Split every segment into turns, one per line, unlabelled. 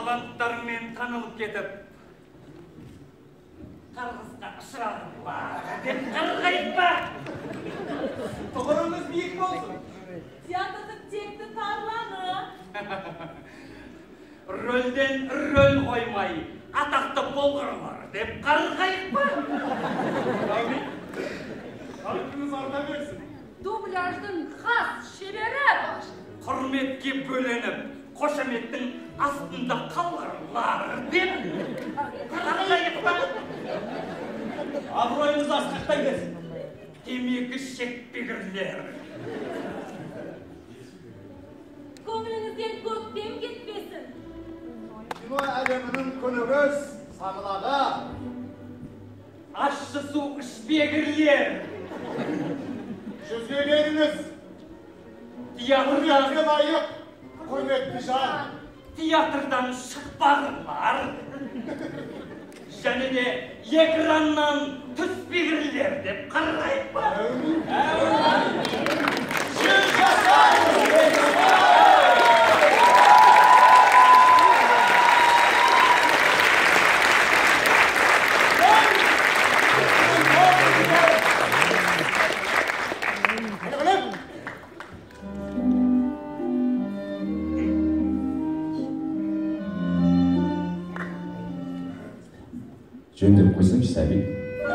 таланттарымен танылып кетіп, қарғысқа ұшырадыңдар деп қарғайып па?
Тұғырыңыз биік болсын.
Театрдың текті тарланы.
Рөлден рөл қоймай, атақты болғырлар деп қарғайып па?
Қалқыңыз арта берсін.
Дубляждың хас шебері.
Құрметке бөленіп, қошаметтің астында қалғырлар деп қарғайып па?
Абыройыңыз асқақтай берсін.
Темекі шекпегірлер.
Көңіліңізден көктем кетпесін.
Кино әлемінің күнігіз саңылаға.
Ащы су ішпегірлер.
Жүзге келіңіз. Құрметке лайық, құрметті жан.
Театрдан шықпағырлар. Және де экраннан түспегірлер деп қарғайып па?
Жүз жасаңыз!
Жөндеп қойсаңшы, Сәбит.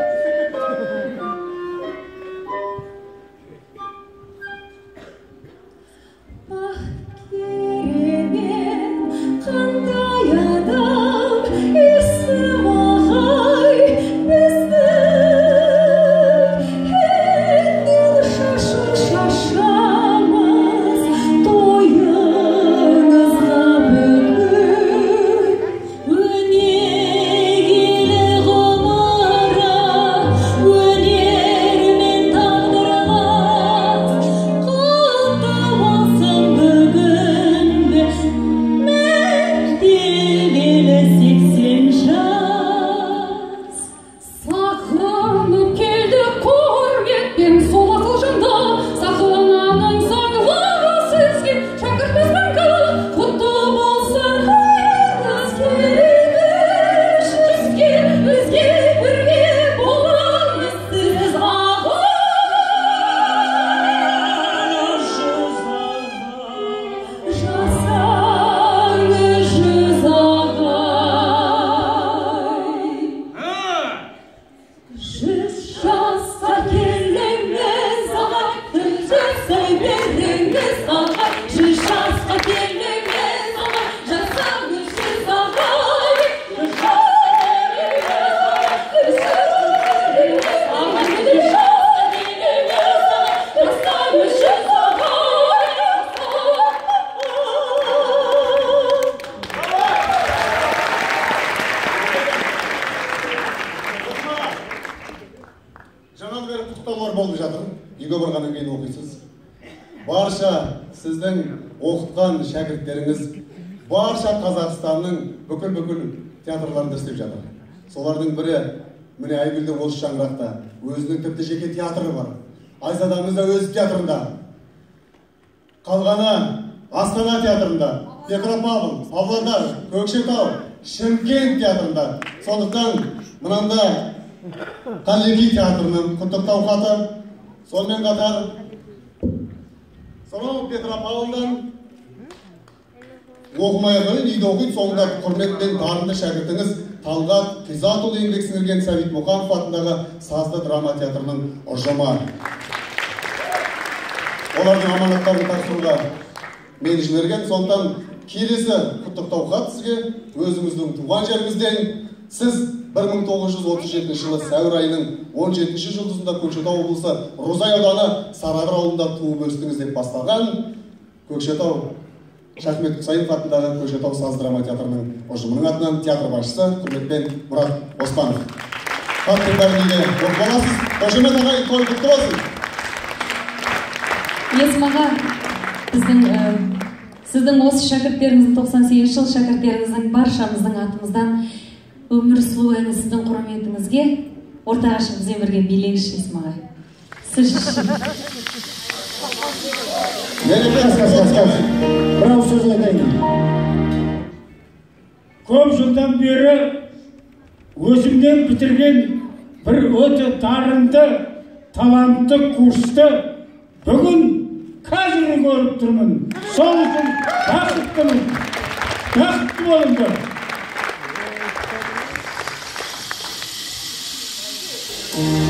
Шәкірттеріңіз барша Қазақстанның бүкіл театрларында істеп жатыр. Солардың бірі міне Айгүлдің осы шаңырақта өзінің тіпті жеке театры бар. Айзадамыз да өз театрында. Қалғаны Астана театрында, Петропавл, Павлодар, Көкшетау, Шымкент театрында. Сондықтан мынанда Қаллеки театрының құттықтау хаты. Сонымен қатар сонау Петропавлдан оқымай қойын, үйде оқиды, соңында құрметпен дарынды шәкіртіңіз Талғат Қизатұлы еңбек сіңірген Сәбит Мұқанов атындағы Сазды драма театрының ұжымы. Олардың аманаттарын тапсыруға мен жіберген. Сондықтан келесі құттықтау хат сізге өзіңіздің туған жеріңізден. Сіз 1937 жылы сәуір айының 17-ші жұлдызында Көкшетау облысы Рузай ауданы Сарыағыр ауылында туып өстіңіз деп басталған Көкшетау Шахмет Құсайынов атындағы Көкшетау Саз драма театрының ұжымының атынан театр басшысы құрметпен Мұрат Оспанов. Хаттың бәріне ор боласыз. Қошемет ағай, той құтты болсын.
Есім аға, сіздің осы шәкірттеріңіздің 98 жыл шәкірттеріңіздің баршамыздың атымыздан өмір сұлу әні сіздің құрметіңізге ортаға шығып бізбен бірге билеңізші, Есім ағай. Сіз
Брау сөз айтайын.
көп жылдан бері өзімнен бітірген бір өте дарынды, талантты курсты бүгін қазір көріп тұрмын. Сол үшін бақыттымын. Бақытты болыңдар.